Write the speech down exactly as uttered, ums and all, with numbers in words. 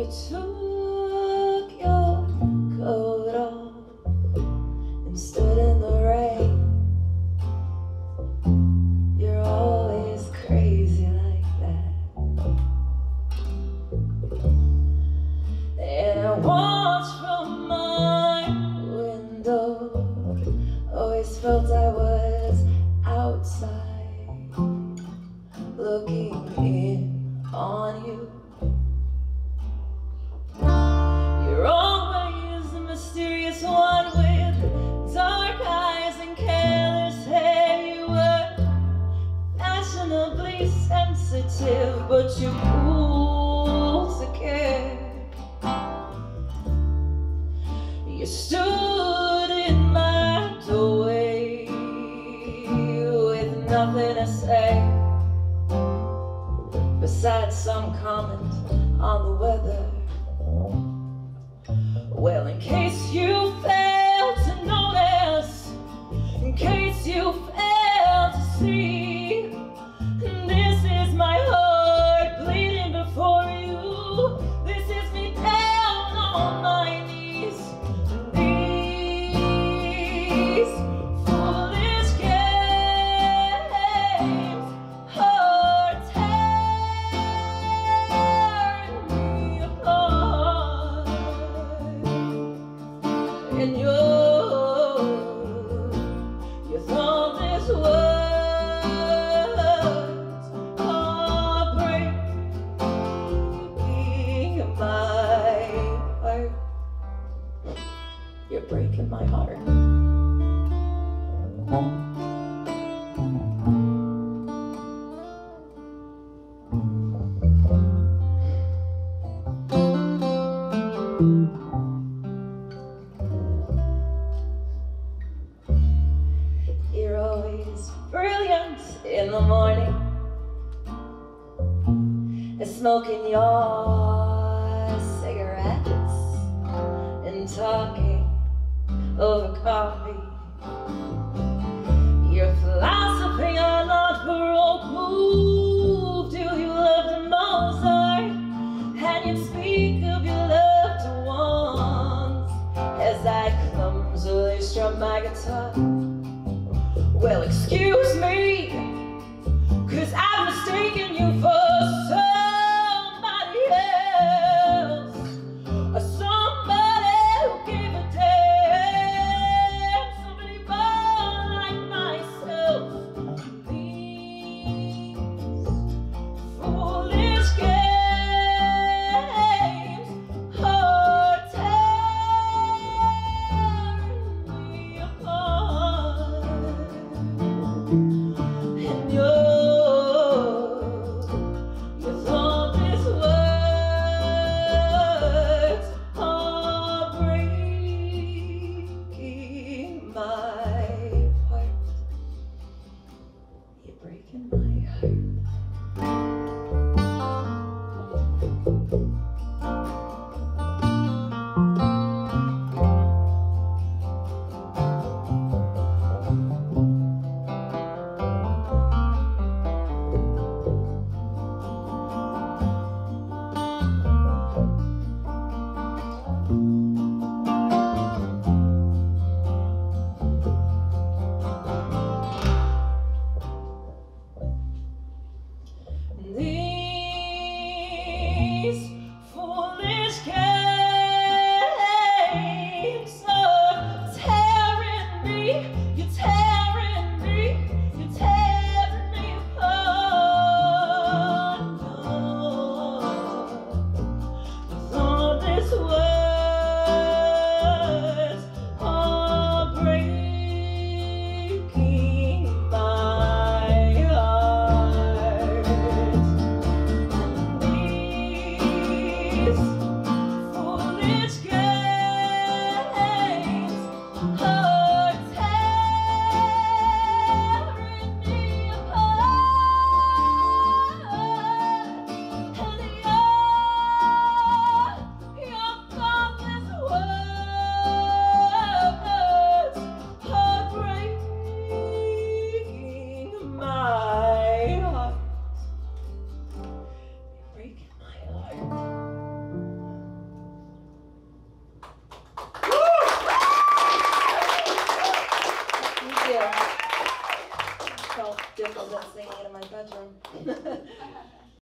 took your coat off and stood in the rain. You're always crazy like that. And I watched from my window, always felt I was outside, looking in on you. You're always the mysterious one with dark eyes and careless hair. You were fashionably sensitive, but you're cool to care. You stood in my doorway with nothing to say besides some comment on the weather. Well, in case you failed to notice, in case you failed to see, this is my heart bleeding before you. This is me down on my knees. These foolish games are tearing me apart. And you, you thought this was a breaking my heart. You're breaking my heart. You're always brilliant in the morning, smoking your cigarettes and talking over coffee. Your philosophy on not baroque moved you. You loved Mozart, and you'd speak of your loved ones as I clumsily strum my guitar. Well, excuse me, 'cause I've mistaken you for somebody else, or somebody who gave a damn, somebody born like myself. These foolish games are tearing me apart. that drum.